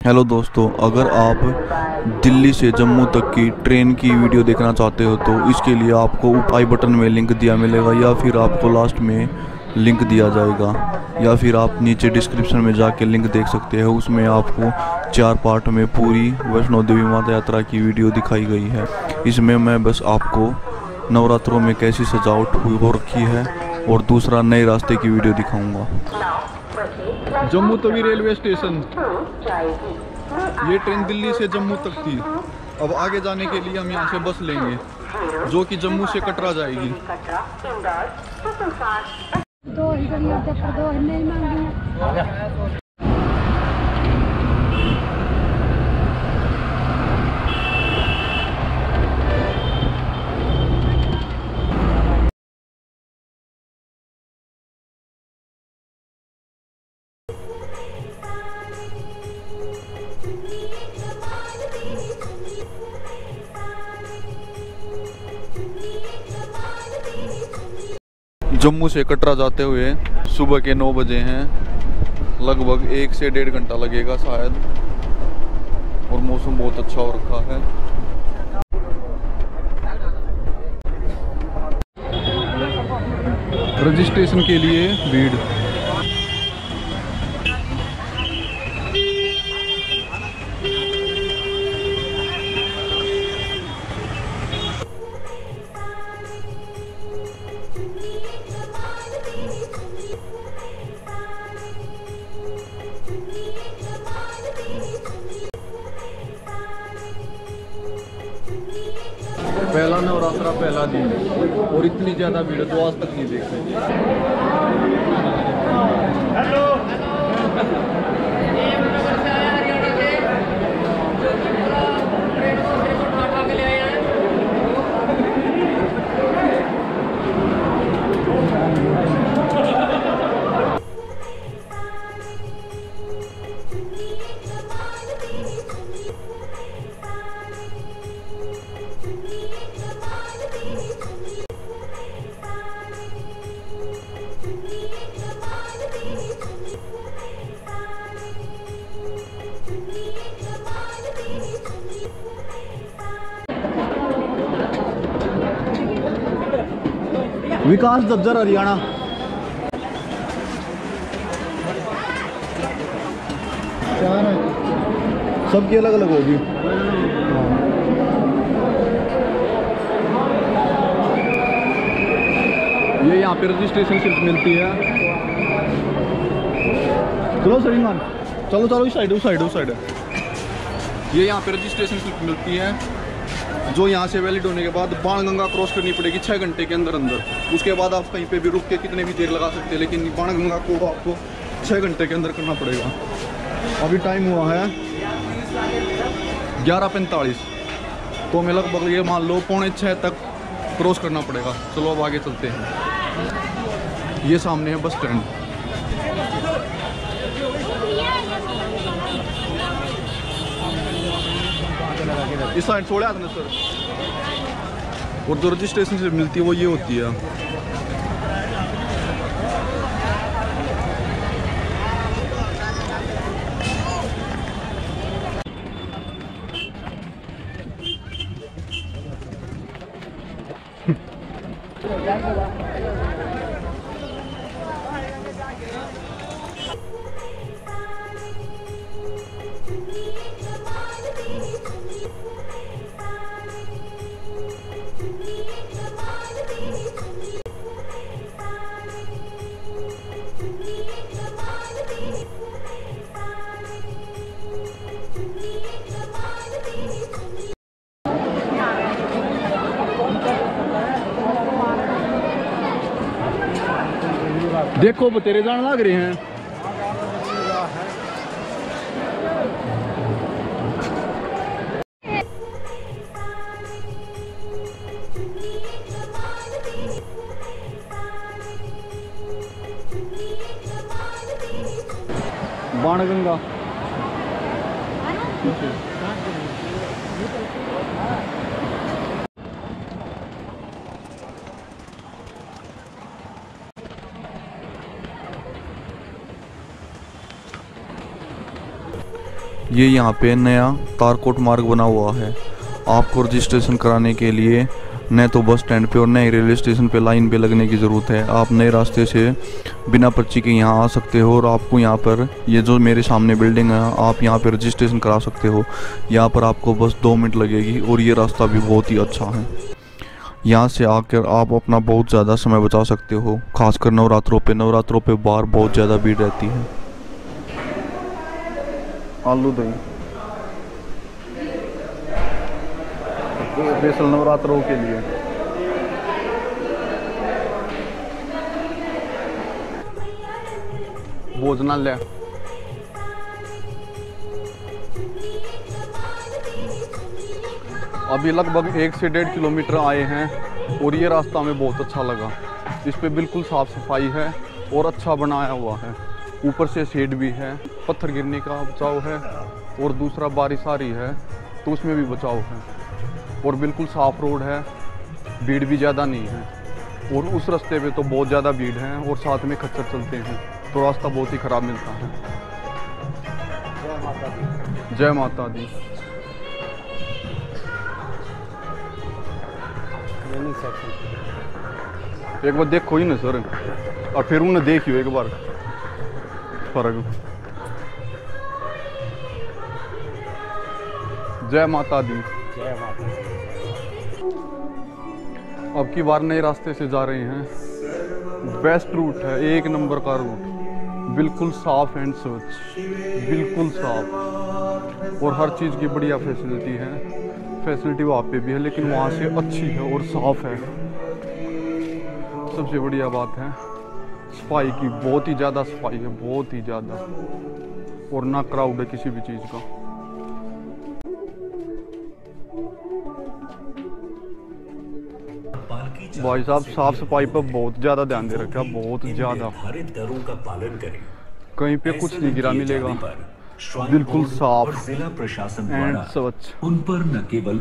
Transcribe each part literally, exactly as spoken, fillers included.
Hello दोस्तों, अगर आप दिल्ली से जम्मू तक की ट्रेन की वीडियो देखना चाहते हो तो इसके लिए आपको आई बटन में लिंक दिया मिलेगा या फिर आपको लास्ट में लिंक दिया जाएगा, या फिर आप नीचे डिस्क्रिप्शन में जाके लिंक देख सकते हो। उसमें आपको चार पार्ट में पूरी वैष्णो देवी माता यात्रा की वीडियो दिखाई गई है। इसमें मैं बस आपको नवरात्रों में कैसी सजावट हुई हो रखी है और दूसरा नए रास्ते की वीडियो दिखाऊंगा। Jammu Tawi railway station. ये ट्रेन दिल्ली से जम्मू तक थी। अब आगे जाने के लिए हम यहाँ से बस लेंगे जो कि जम्मू से कटरा जाएगी। दो ही दो ही जम्मू से कटरा जाते हुए सुबह के नौ बजे हैं। लगभग एक से डेढ़ घंटा लगेगा शायद, और मौसम बहुत अच्छा हो रखा है। रजिस्ट्रेशन के लिए भीड़। पहला नवरात्रा पहला दिन और इतनी ज्यादा भीड़ तो आज तक नहीं देखी। हेलो विकास दफ्तर हरियाणा। चार है, सबकी अलग अलग होगी। ये यहाँ पे रजिस्ट्रेशन स्लिप मिलती है। चलो सलीमान, चलो चलो इस साइड उस साइड उस साइड। ये यहाँ पे रजिस्ट्रेशन स्लिप मिलती है जो यहाँ से वैलिड होने के बाद बाणगंगा क्रॉस करनी पड़ेगी छः घंटे के अंदर अंदर। उसके बाद आप कहीं पे भी रुक के कितने भी देर लगा सकते हैं, लेकिन बाणगंगा को आपको छः घंटे के अंदर करना पड़ेगा। अभी टाइम हुआ है ग्यारह पैंतालीस, तो हमें लगभग ये मान लो पौने छः तक क्रॉस करना पड़ेगा। चलो अब आगे चलते हैं। ये सामने है बस स्टैंड। इस साइड छोड़े आते ना सर। और जो रजिस्ट्रेशन से मिलती है वो ये होती है। देखो बतेरे जान लग रहे हैं। बाणगंगा ये यहाँ पे नया तारकोट मार्ग बना हुआ है। आपको रजिस्ट्रेशन कराने के लिए न तो बस स्टैंड पे और न ही रेलवे स्टेशन पे लाइन पे लगने की ज़रूरत है। आप नए रास्ते से बिना पर्ची के यहाँ आ सकते हो और आपको यहाँ पर ये जो मेरे सामने बिल्डिंग है, आप यहाँ पे रजिस्ट्रेशन करा सकते हो। यहाँ पर आपको बस दो मिनट लगेगी और ये रास्ता भी बहुत ही अच्छा है। यहाँ से आकर आप अपना बहुत ज़्यादा समय बचा सकते हो, खासकर नवरात्रों पे। नवरात्रों पे बाहर बहुत ज़्यादा भीड़ रहती है। आलू दही स्पेशल नवरात्रों के लिए। भोजनालय अभी लगभग एक से डेढ़ किलोमीटर आए हैं और ये रास्ता हमें बहुत अच्छा लगा। इस पे बिल्कुल साफ सफाई है और अच्छा बनाया हुआ है। ऊपर से शेड भी है, पत्थर गिरने का बचाव है और दूसरा बारिश आ रही है तो उसमें भी बचाव है। और बिल्कुल साफ रोड है, भीड़ भी ज़्यादा नहीं है। और उस रास्ते पे तो बहुत ज़्यादा भीड़ है और साथ में खच्चर चलते हैं तो रास्ता बहुत ही ख़राब मिलता है। जय माता दी। एक बार देखो ही ना सर, और फिर उन्हें देखियो एक बार फर्क। जय माता दी। जय माता दी। अब की बार नए रास्ते से जा रहे हैं। बेस्ट रूट है, एक नंबर का रूट, बिल्कुल साफ एंड स्वच्छ, बिल्कुल साफ और हर चीज़ की बढ़िया फैसिलिटी है। फैसिलिटी वहाँ पे भी है लेकिन वहाँ से अच्छी है और साफ है। सबसे बढ़िया बात है सफाई की, बहुत ही ज़्यादा सफाई है, बहुत ही ज़्यादा। और ना क्राउड है किसी भी चीज़ का। भाई साहब साफ सफाई पर बहुत ज़्यादा ध्यान दे रखा है, बहुत ज़्यादा। दरों का पालन करें। कहीं पे कुछ नहीं गिरा मिलेगा, बिल्कुल साफ जिला प्रशासन एंड द्वारा स्वच्छ। उन पर न केवल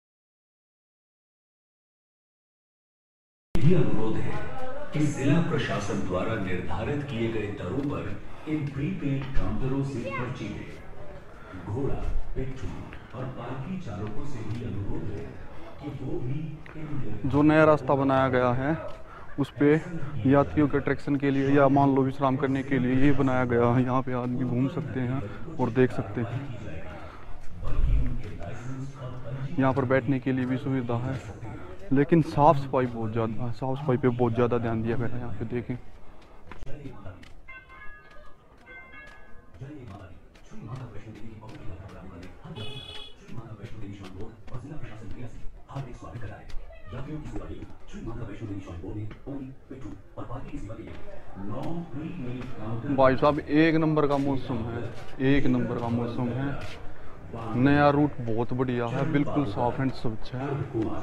ये अनुरोध है कि जिला प्रशासन द्वारा निर्धारित किए गए दरों पर इन प्रीपेड काउंटरों से पर्ची लें। घोड़ा, पिट्ठू और पालकी चालकों से भी अनुरोध है कि वो भी इन जो नया रास्ता बनाया गया है उस पे यात्रियों के अट्रैक्शन के लिए या मान लो विश्राम करने के लिए ये बनाया गया है। यहाँ पे आदमी घूम सकते हैं और देख सकते हैं। यहाँ पर बैठने के लिए भी सुविधा है लेकिन साफ़ सफाई बहुत ज़्यादा है। साफ़ सफाई पे बहुत ज़्यादा ध्यान दिया गया है। यहाँ पे देखें, भाई साहब एक नंबर का मौसम है, एक नंबर का मौसम है। नया रूट बहुत बढ़िया है, बिल्कुल साफ एंड स्वच्छ है।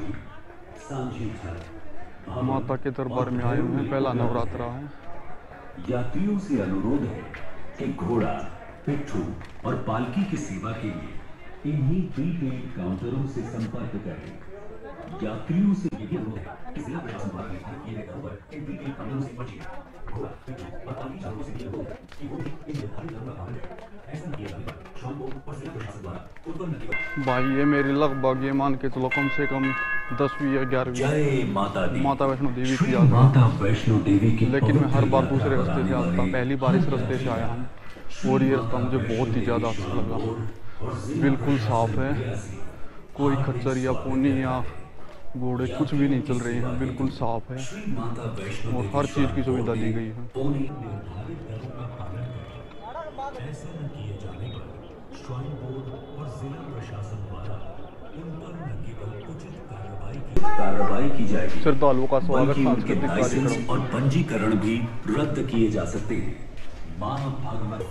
माता के दरबार में आए हुए हैं, पहला नवरात्रा है। यात्रियों से अनुरोध है कि घोड़ा, पिट्ठू और पालकी की सेवा के लिए इन्हीं प्रीपेड काउंटरों से संपर्क करें। यात्रियों से ये भी अनुरोध है कि जिला प्रशासन द्वारा निर्धारित किए गए दरों पर इन प्रीपेड काउंटरों से पर्ची लें। घोड़ा, पिट्ठू और पालकी चालकों से भी अनुरोध है कि वो भी इन निर्धारित दरों का पालन करें। ऐसा किए जाने पर शाम को और जिला प्रशासन द्वारा उन पर न केवल भाई ये मेरी लगभग ये मान के चलो कम से कम दसवीं या ग्यारहवीं जय माता दी माता वैष्णो देवी श्री की यात्रा। माता वैष्णो देवी की लेकिन मैं हर पवित्र बार यात्रा दूसरे रास्ते पर से आने आता, वाले पहली बार इस रास्ते से आया हूँ और ये रास्ता मुझे बहुत ही ज़्यादा अच्छा लगा। बिल्कुल साफ है, कोई खच्चर या पोनी या घोड़े कुछ भी नहीं चल रहे हैं, बिल्कुल साफ है माता वैष्णो और हर चीज़ की सुविधा दी गई है। पौने निर्धारित दरों का पालन करें। ऐसा न किए जाने पर श्राइन बोर्ड और जिला प्रशासन द्वारा उन पर न केवल उचित कार्रवाई की कार्रवाई की जाएगी, श्रद्धालुओं का स्वागत बल्कि उनके सांस्कृतिक लाइसेंस कार्यक्रम। और पंजीकरण भी रद्द किए जा सकते हैं। मां भागवत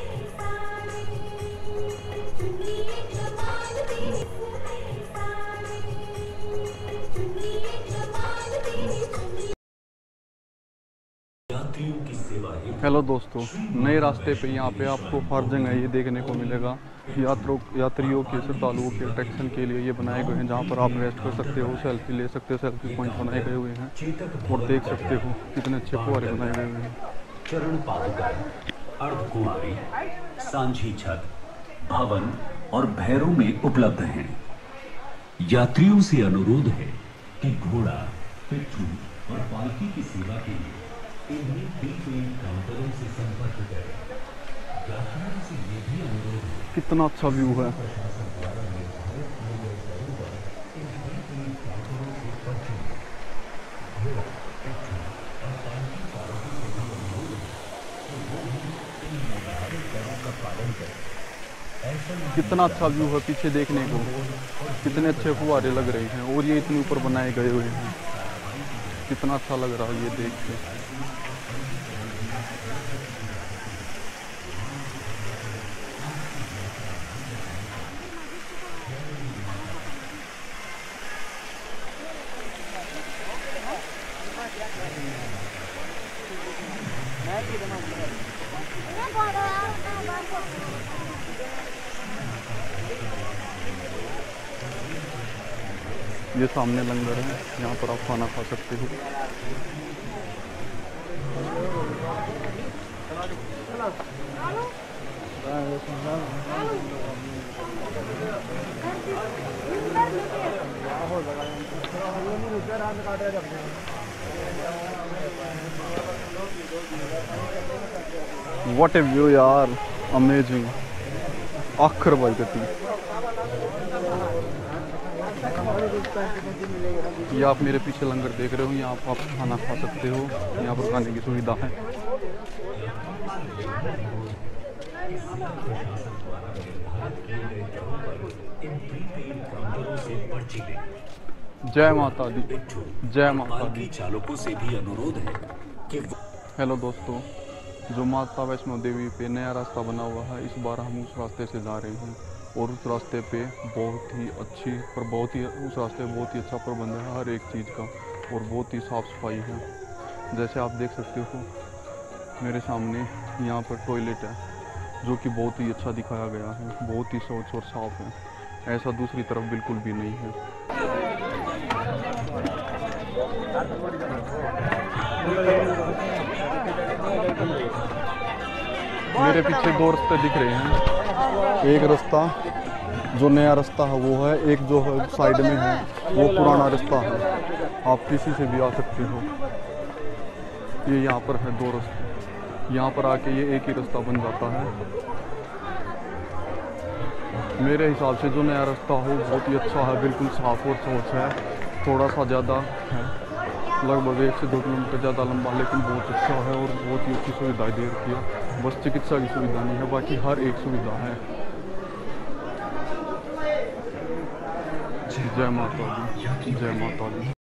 यात्रियों की सेवा हेतु हेलो दोस्तों, नए रास्ते पे यहाँ पे आपको हर जगह ये देखने को मिलेगा। यात्रों यात्रियों के श्रद्धालुओं के अट्रैक्शन के लिए ये बनाए गए हैं जहाँ पर आप रेस्ट कर सकते हो, सेल्फी ले सकते हो। सेल्फी पॉइंट बनाए गए हुए हैं और देख सकते हो कितने अच्छे फुहारे बनाए गए हुए हैं। चरण पादुका, अर्धकुमारी, सांझी छत, भवन और भैरों में उपलब्ध हैं। यात्रियों से अनुरोध है कि घोड़ा, पिट्ठू और पालकी की सेवा के लिए इन्हीं प्रीपेड काउंटरों से संपर्क करें। यात्रियों से ये भी अनुरोध है। कितना अच्छा व्यू है। कितना अच्छा व्यू है पीछे देखने को, कितने अच्छे फुहारे लग रहे हैं और ये इतने ऊपर बनाए गए हुए हैं। कितना अच्छा लग रहा है ये देख के। ये सामने लंगर है, यहाँ पर आप खाना खा सकते हो। व्हाट ए व्यू यार, अमेजिंग। आखिर भाई गति। ये आप मेरे पीछे लंगर देख रहे हो, यहाँ आप खाना खा सकते हो, यहाँ पर खाने की सुविधा है। जय माता दी, जय माता दी। चालकों से भी अनुरोध है कि हेलो दोस्तों, जो माता वैष्णो देवी पे नया रास्ता बना हुआ है, इस बार हम उस रास्ते से जा रहे हैं और उस रास्ते पे बहुत ही अच्छी पर बहुत ही उस रास्ते में बहुत ही अच्छा प्रबंध है हर एक चीज़ का, और बहुत ही साफ़ सफाई है। जैसे आप देख सकते हो मेरे सामने यहाँ पर टॉयलेट है, जो कि बहुत ही अच्छा दिखाया गया है, बहुत ही स्वच्छ और साफ़ है। ऐसा दूसरी तरफ बिल्कुल भी नहीं है। मेरे पीछे दो रास्ते दिख रहे हैं, एक रास्ता जो नया रास्ता है वो है, एक जो है साइड में है वो पुराना रास्ता है। आप किसी से भी आ सकते हो। ये यहाँ पर है दो रास्ते, यहाँ पर आके ये एक ही रास्ता बन जाता है। मेरे हिसाब से जो नया रास्ता हो बहुत ही अच्छा है, बिल्कुल साफ़ और स्वच्छ है। थोड़ा सा ज़्यादा है, लगभग एक से दो किलोमीटर ज़्यादा लंबा, लेकिन बहुत अच्छा है और बहुत ही अच्छी सुविधाएं दे रखी है। बस चिकित्सा की सुविधा नहीं है, बाकी हर एक सुविधा है। जय माता दी, जय माता दी।